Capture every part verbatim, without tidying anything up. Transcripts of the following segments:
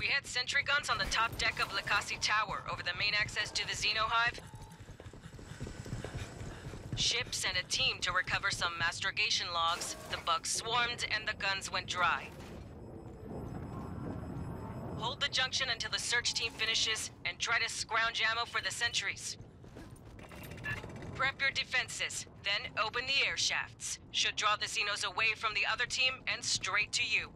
We had sentry guns on the top deck of Likasi Tower over the main access to the Xenohive. Ship sent a team to recover some mastrogation logs. The bugs swarmed and the guns went dry. Hold the junction until the search team finishes and try to scrounge ammo for the sentries. Prep your defenses, then open the air shafts. Should draw the Xenos away from the other team and straight to you.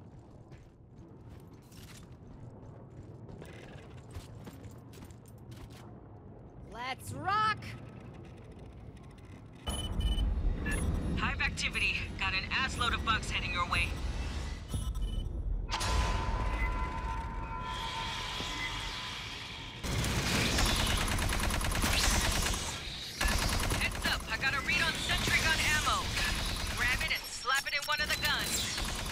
Let's rock! Hive activity. Got an assload of bugs heading your way. Heads up, I got a read on sentry gun ammo. Grab it and slap it in one of the guns.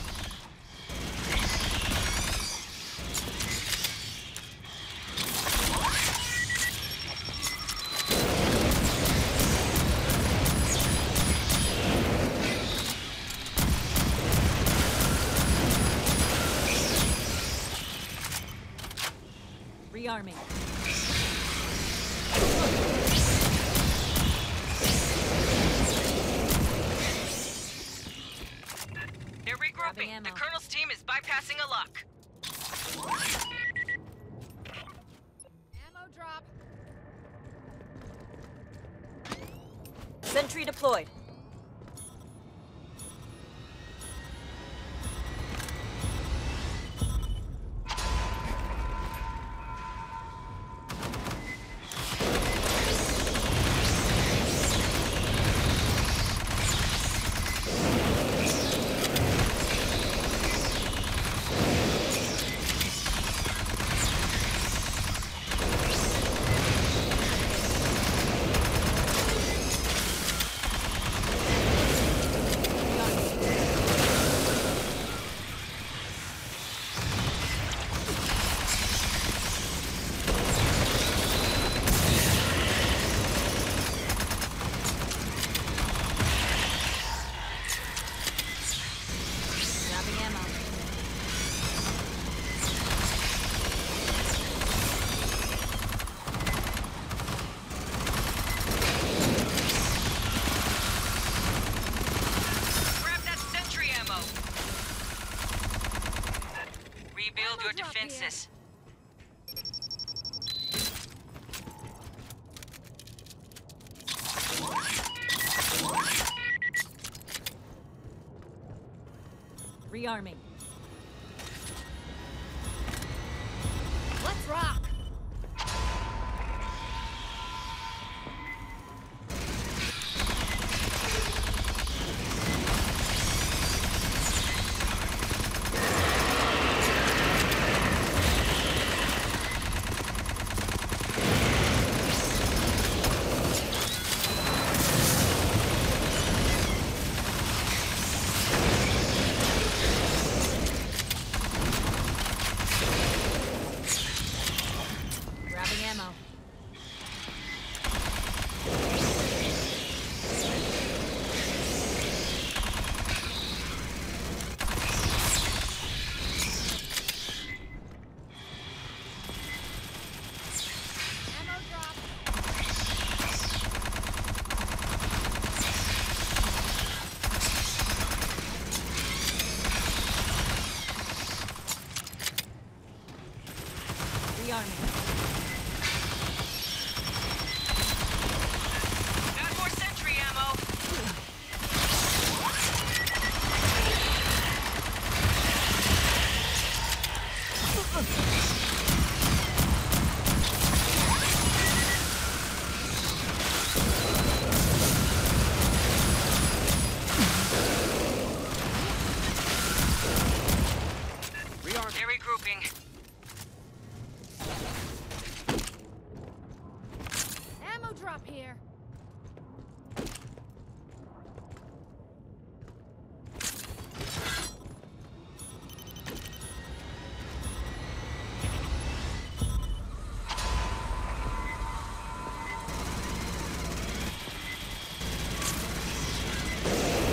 Rearming. They're regrouping. The Colonel's team is bypassing a lock. Ammo drop. Sentry deployed. Rebuild your defenses. Rearming. Let's rock! Got more sentry ammo. They're regrouping. Ammo drop here.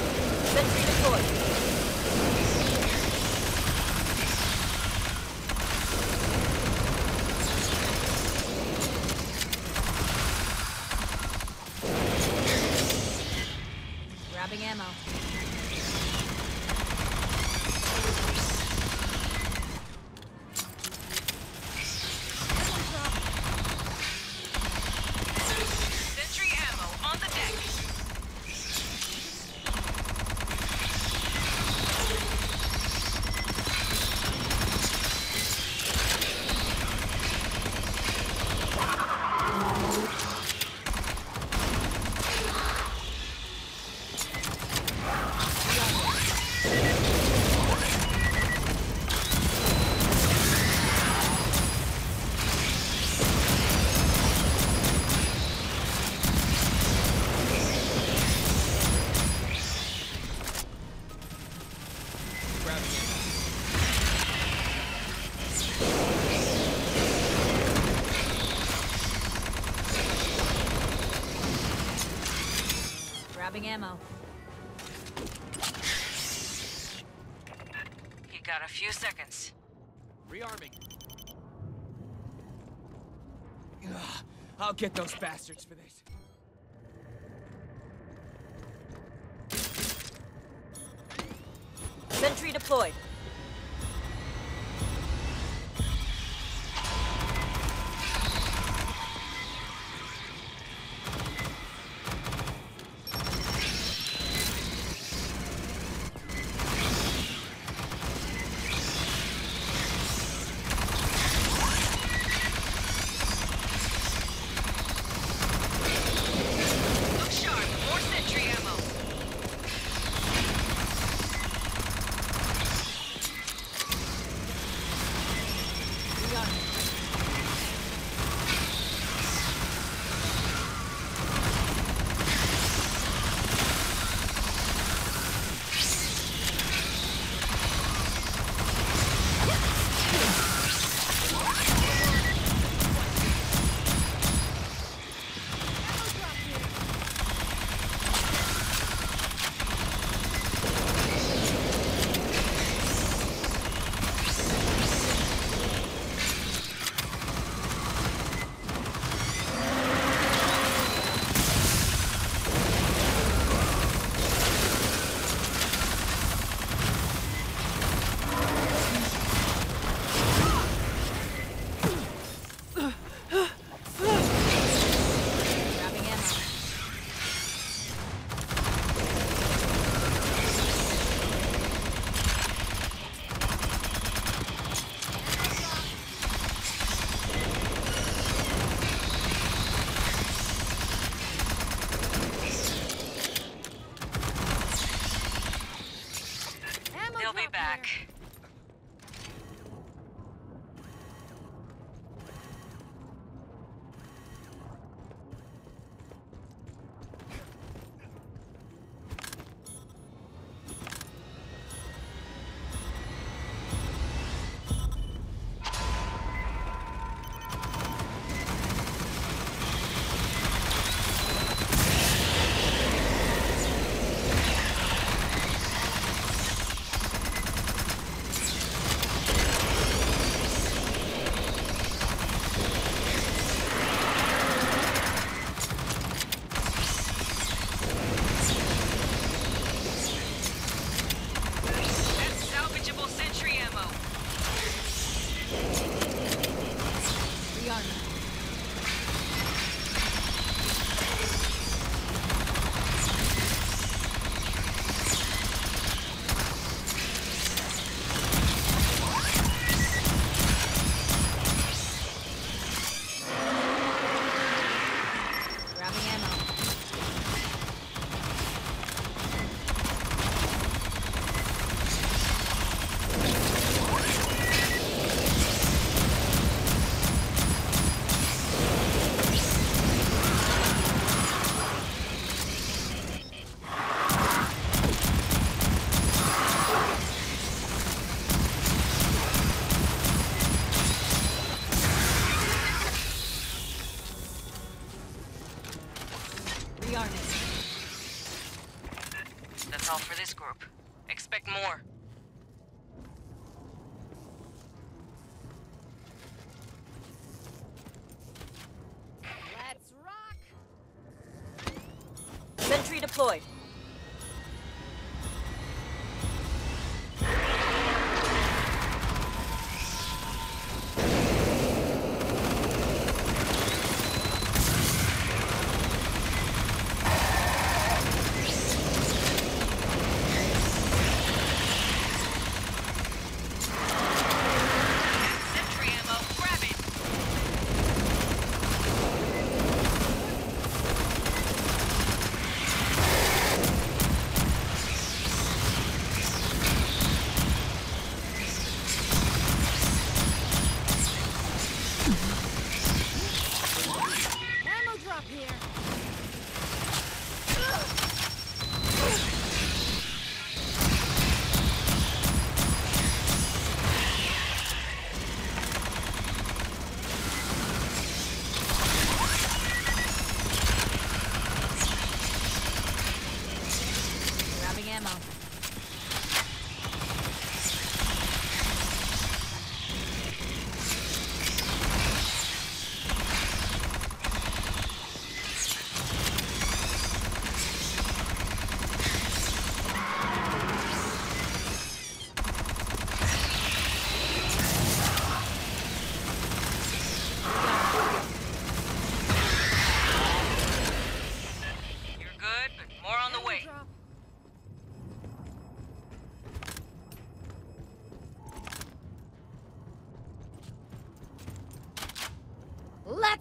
Sentry deployed. ammo. You got a few seconds. Rearming. Ugh, I'll get those bastards for this. Sentry deployed. Look sharp. More sentry ammo. Rearming. Ammo drop here. Grabbing ammo. Ammo They'll be drop back. here. That's salvageable sentry ammo. Rearming. Grabbing ammo. Rearming. That's all for this group. Expect more. Let's rock! Sentry deployed. Sentry ammo. Grab it.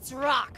Let's rock!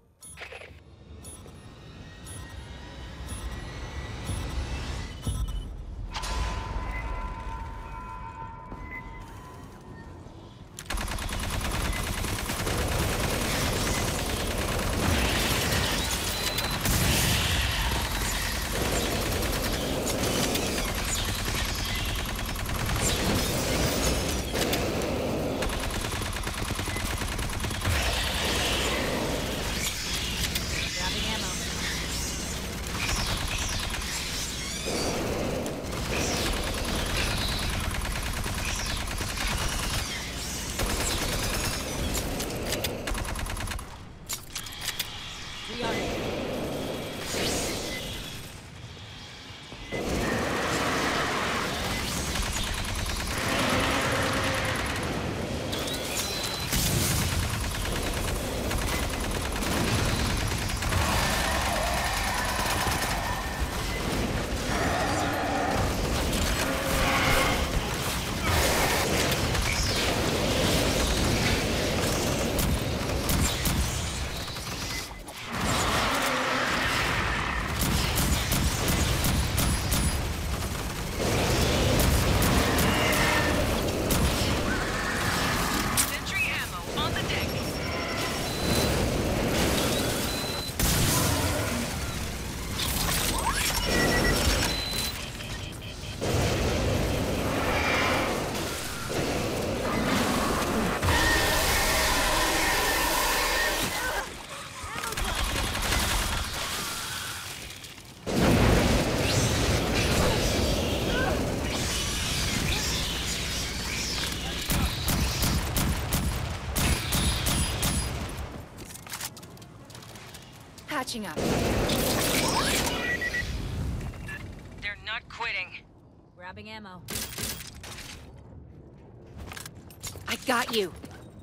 Patching up. They're not quitting. Grabbing ammo. I got you.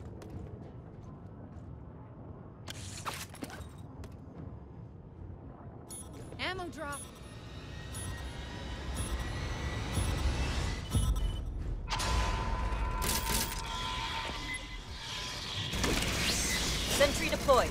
Ammo drop. Sentry deployed.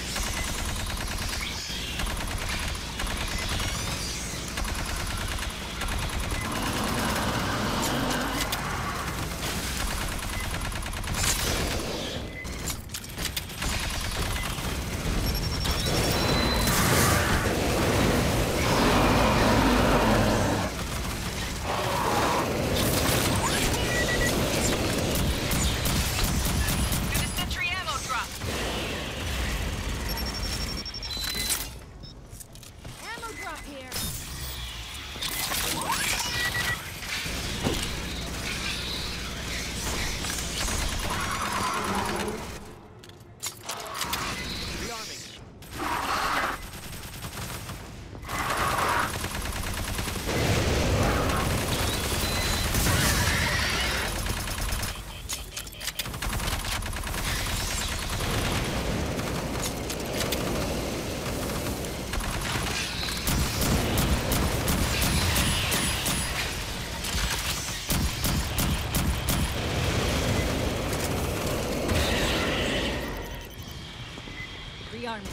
Rearming.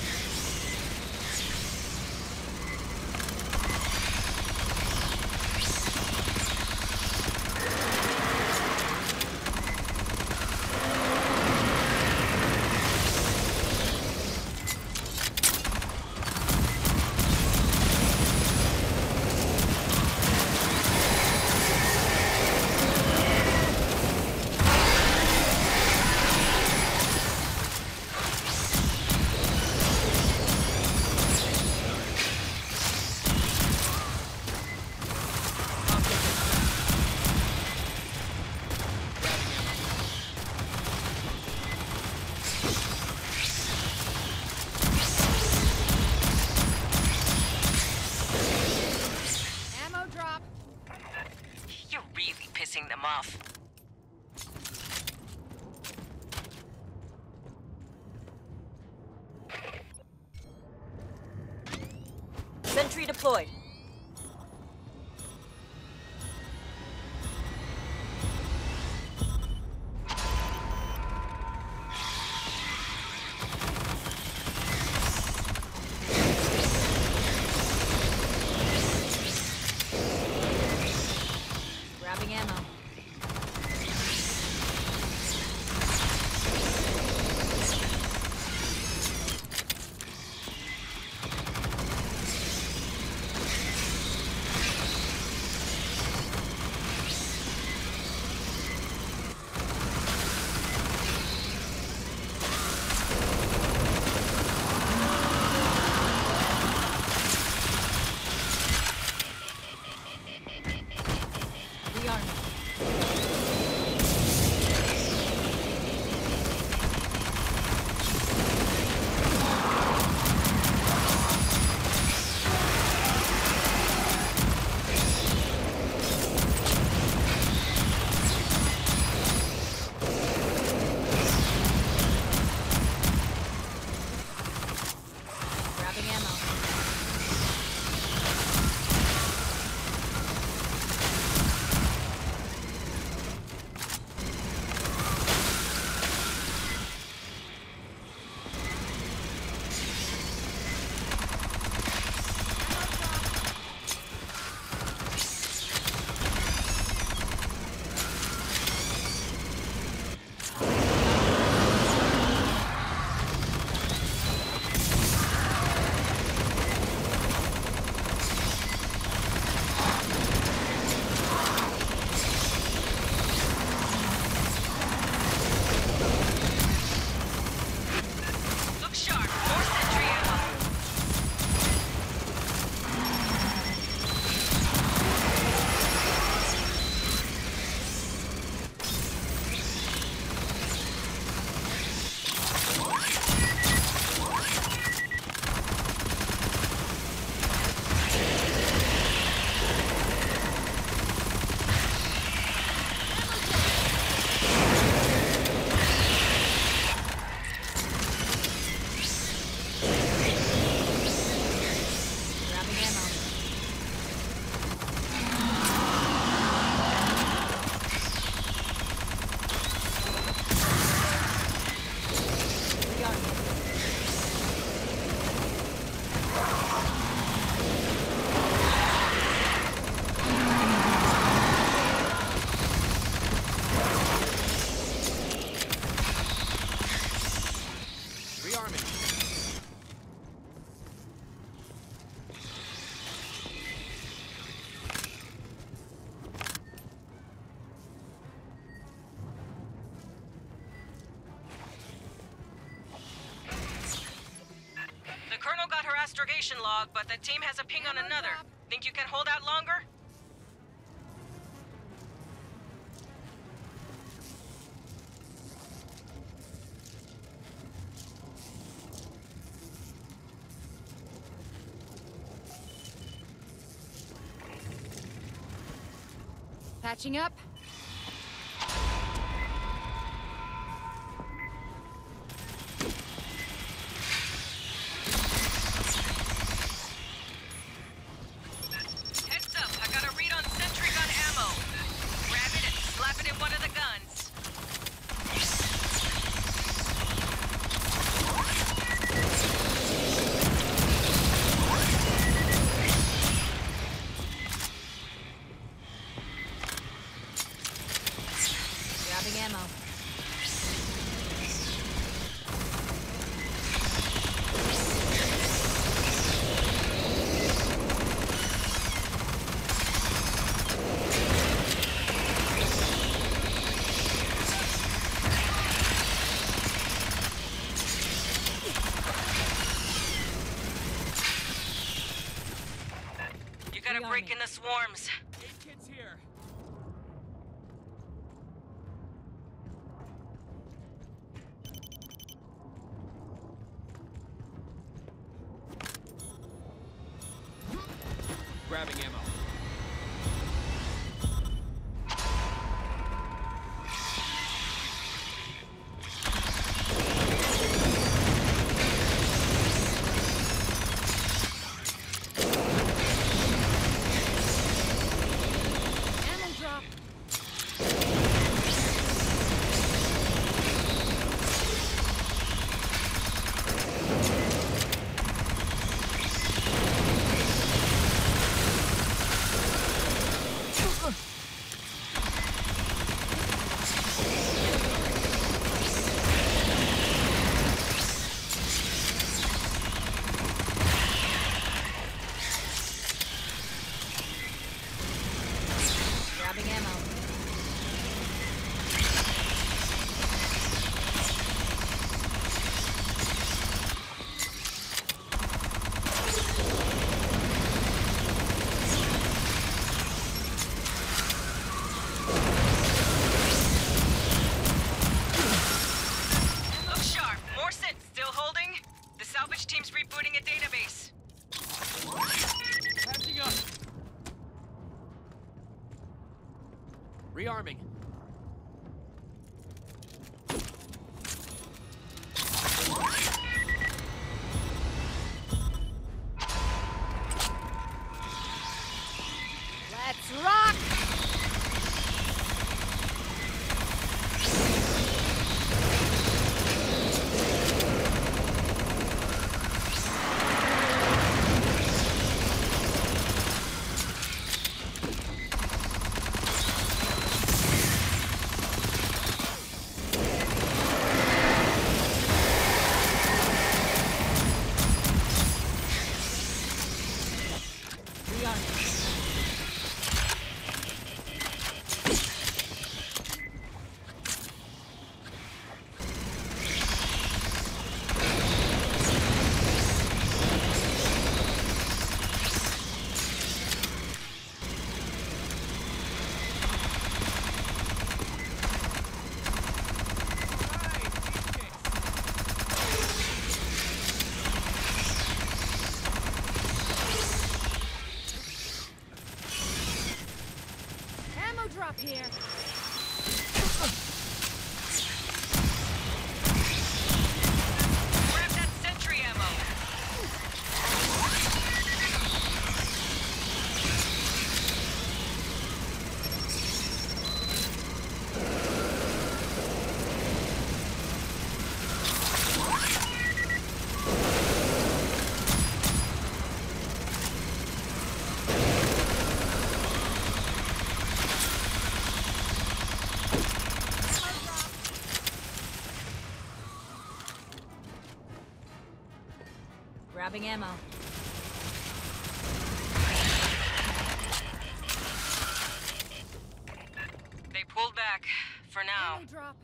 You're really pissing them off. Sentry deployed. interrogation log, but the team has a ping on Ammo another. drop. Think you can hold out longer? Patching up. Heads up, I got a read on sentry gun ammo. Grab it and slap it in one of the guns. Grabbing ammo. You gotta break in the swarms. Eight kids here. Grabbing ammo. Ammo drop. Grabbing ammo. Look sharp. Morset, still holding? The salvage team's rebooting a database. Patching up. Rearming. Let's rock! Rearming. Ammo drop here. Grab that sentry ammo. Grabbing ammo. They pulled back. For now. Ammo drop.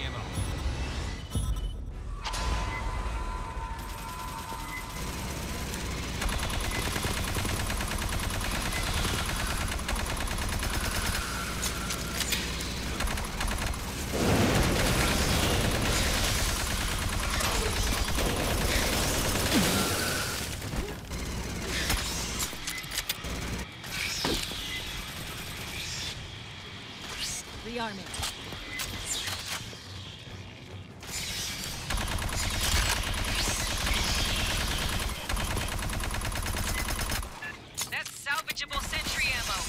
ammo. Rearming. That's salvageable sentry ammo.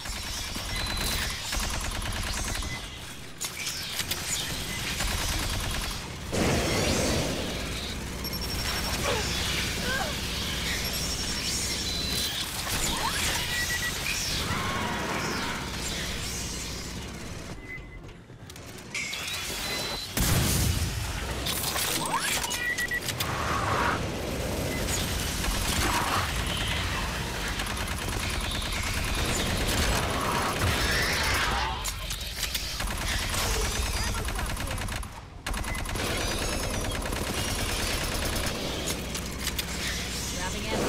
Grabbing ammo.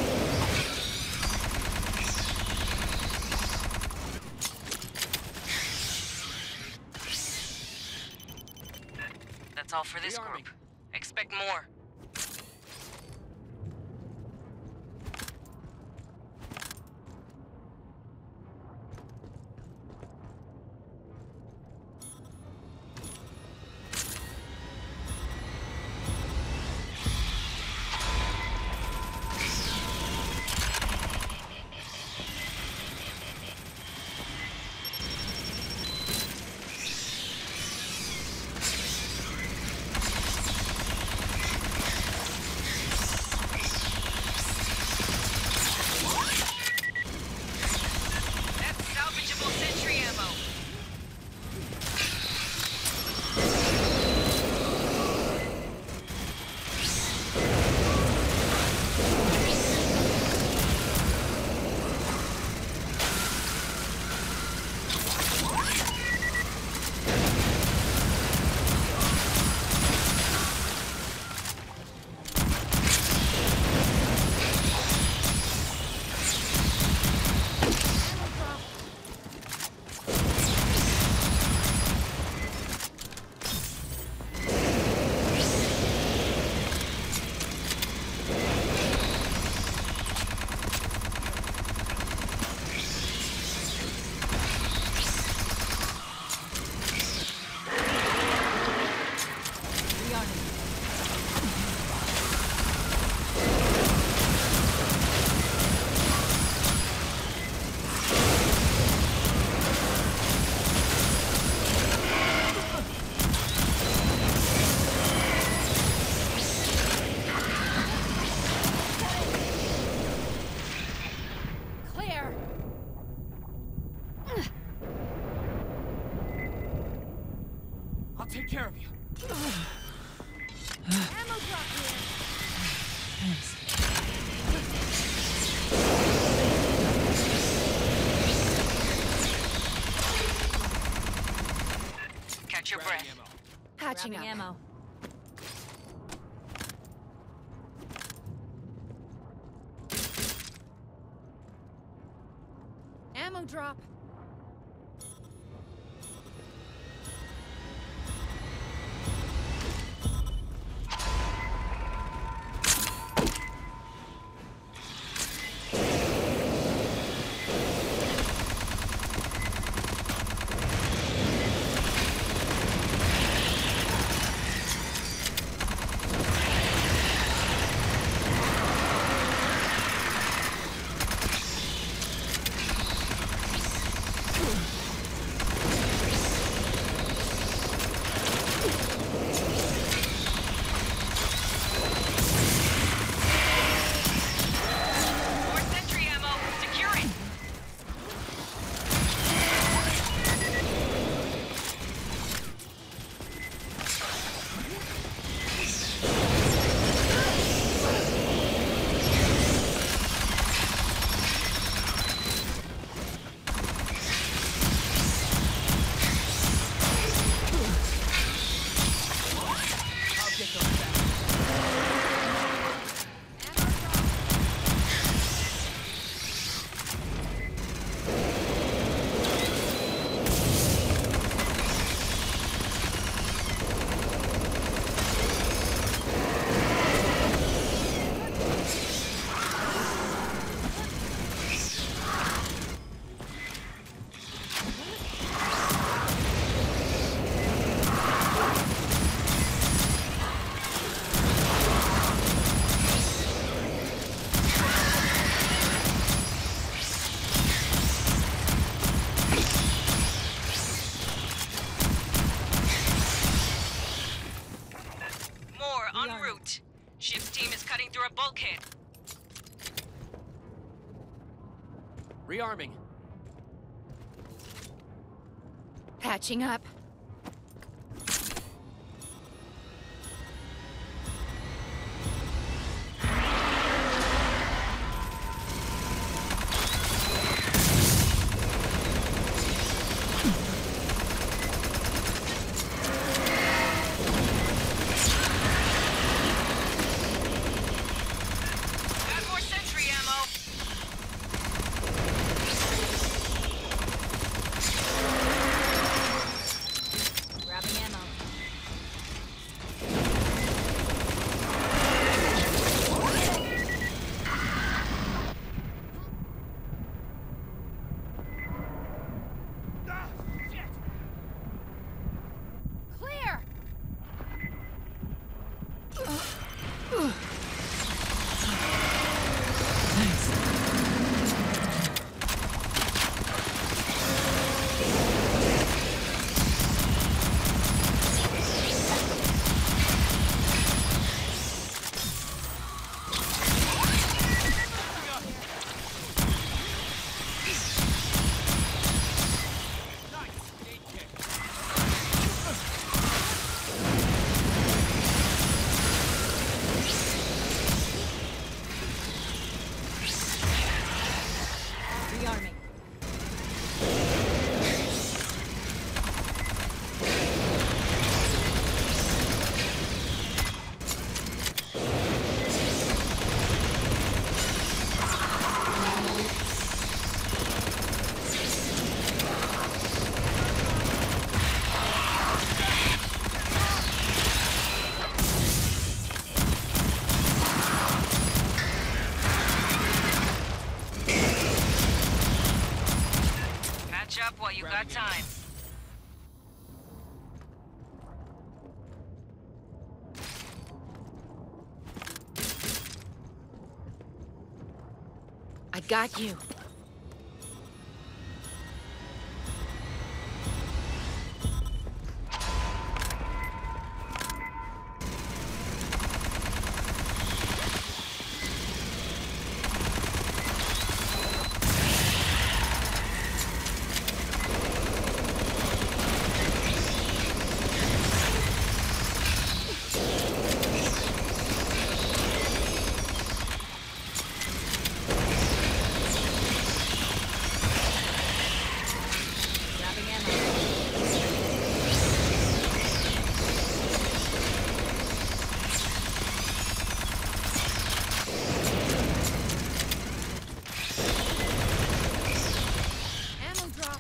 That's all for this Rearming. group. Expect more. That's salvageable sentry ammo. Rearming. Clear. I'll take care of you. Ammo drop here. Catch your Grabbing breath. ammo. Patching Grabbing up. ammo. Ammo drop. Ship's team is cutting through a bulkhead. Rearming. Patching up. Add more sentry ammo. Grabbing ammo. Ah, shit! Clear! Nice! Gate kick. Rearming. Patch up while you got time. I got you. Grabbing ammo. Ammo drop.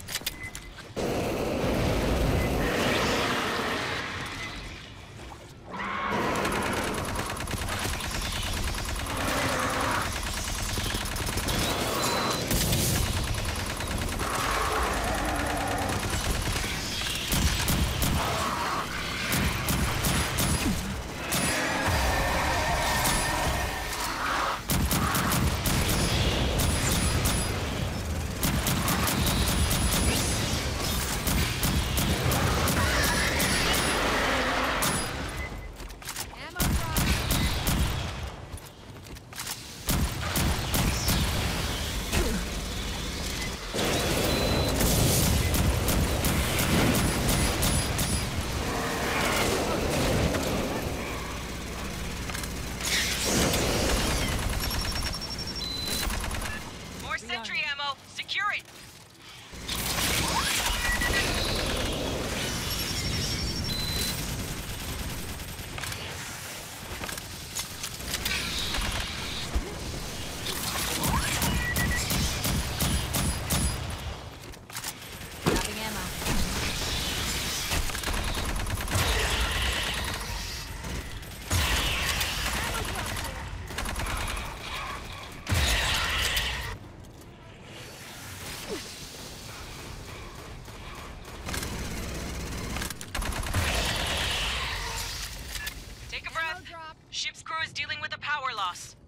Ammo drop. More sentry ammo. Secure it. Grabbing ammo. Take a Ammo breath. drop. Ship's crew is dealing with a power loss.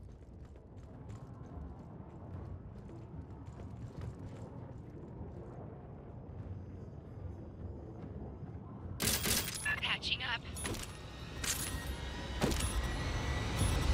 Patching up.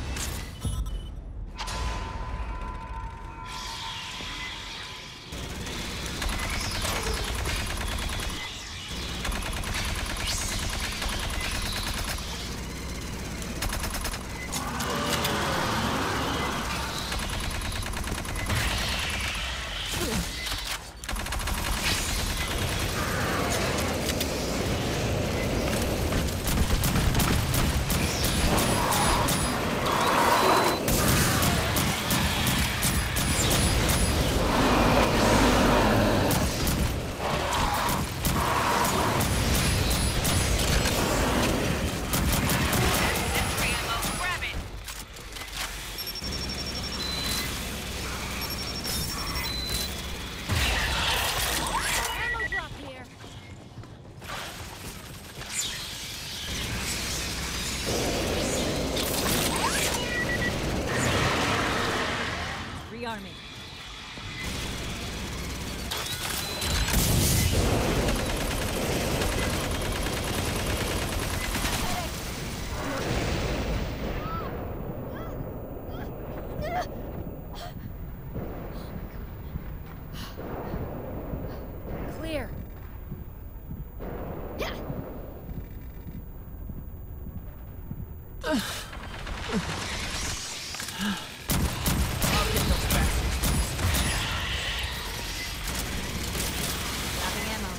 Rearming. Clear. I'll get those bastards. Grabbing ammo.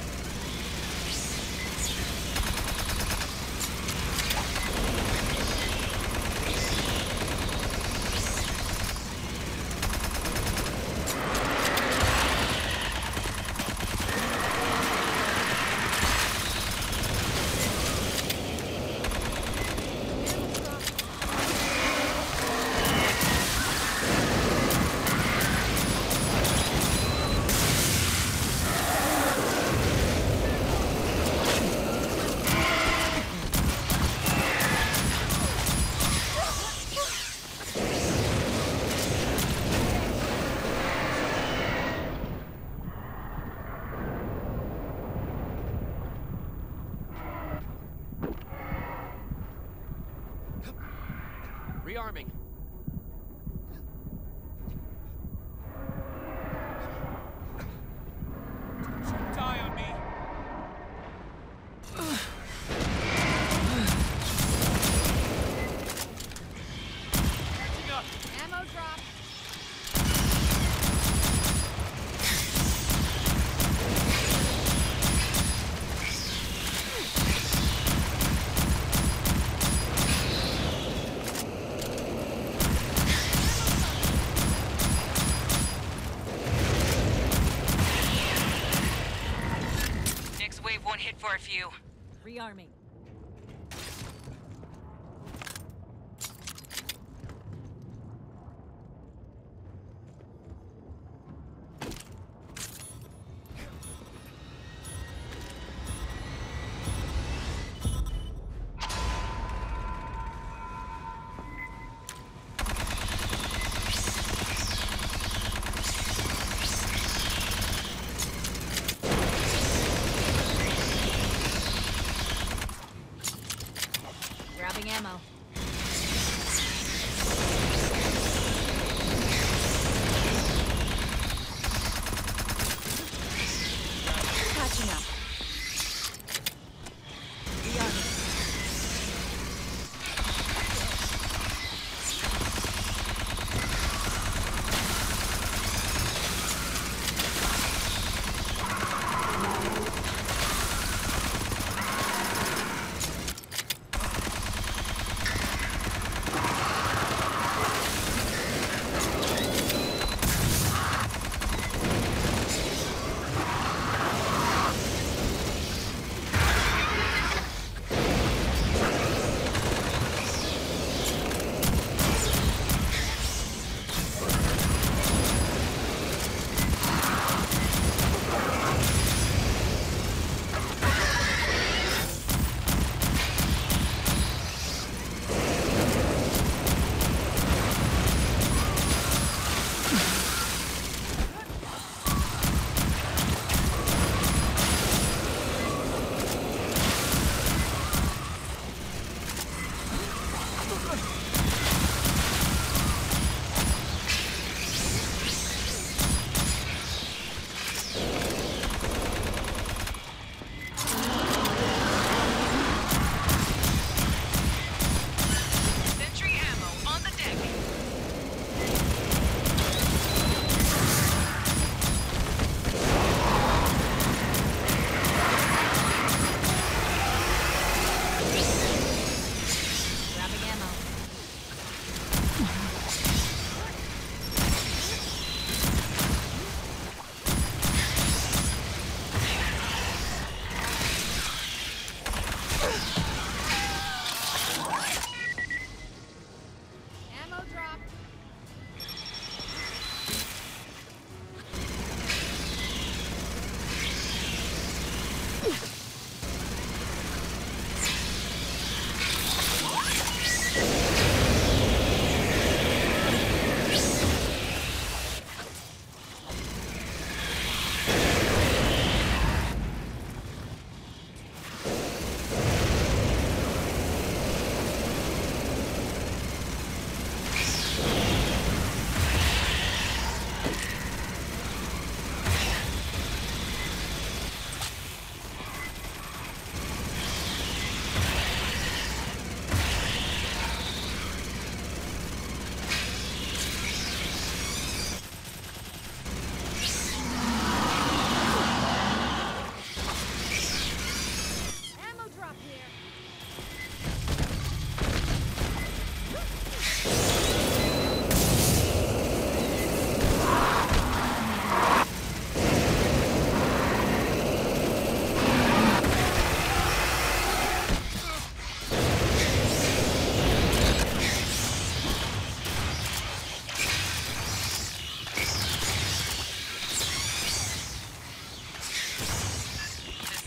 Rearming. Don't you die on me. Catching up. Ammo drop. Next wave won't hit for a few. Rearming. Grabbing ammo. Catching up. Rearming. Sentry ammo on the deck. Grabbing ammo.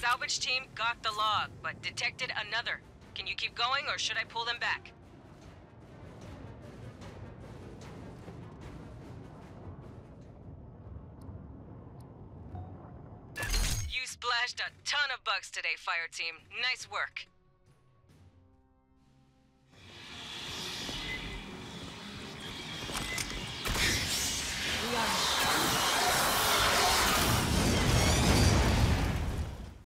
salvage team got the log, but detected another. Can you keep going, or should I pull them back? You splashed a ton of bugs today, fire team. Nice work.